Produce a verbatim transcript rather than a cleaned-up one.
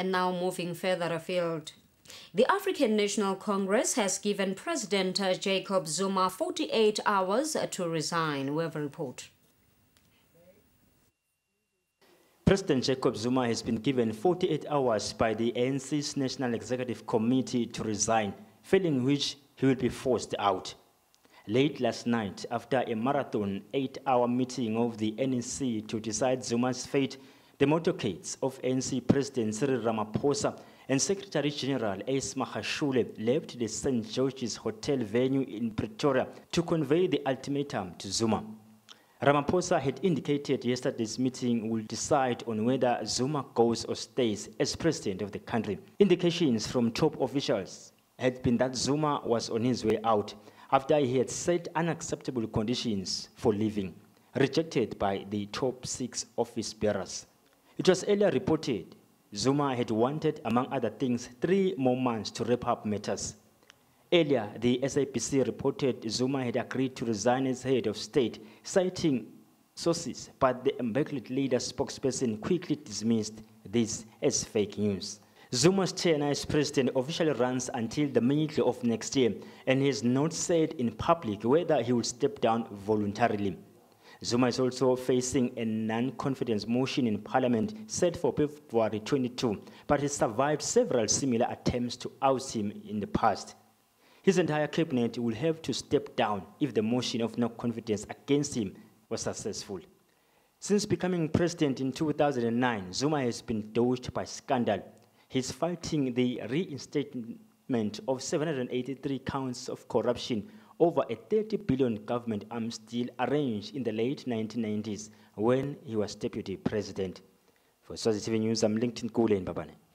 And now moving further afield. The African National Congress has given President Jacob Zuma forty-eight hours to resign. We have a report. President Jacob Zuma has been given forty-eight hours by the A N C's National Executive Committee to resign, failing which he will be forced out. Late last night, after a marathon eight-hour meeting of the N E C to decide Zuma's fate, the motorcades of A N C President Cyril Ramaphosa and Secretary General Ace Magashule left the Saint George's Hotel venue in Pretoria to convey the ultimatum to Zuma. Ramaphosa had indicated yesterday's meeting will decide on whether Zuma goes or stays as president of the country. Indications from top officials had been that Zuma was on his way out after he had set unacceptable conditions for leaving, rejected by the top six office bearers. It was earlier reported Zuma had wanted, among other things, three more months to wrap up matters. Earlier, the S A P C reported Zuma had agreed to resign as head of state, citing sources, but the embattled leader spokesperson quickly dismissed this as fake news. Zuma's tenure as president officially runs until the middle of next year, and he has not said in public whether he will step down voluntarily. Zuma is also facing a non-confidence motion in parliament set for February twenty-second, but has survived several similar attempts to oust him in the past. His entire cabinet will have to step down if the motion of no confidence against him was successful. Since becoming president in two thousand nine, Zuma has been dogged by scandal. He's fighting the reinstatement of seven hundred eighty-three counts of corruption over a thirty billion government arms deal arranged in the late nineteen nineties when he was deputy president. For Swazi T V News, I'm Lincoln Kule in Babane.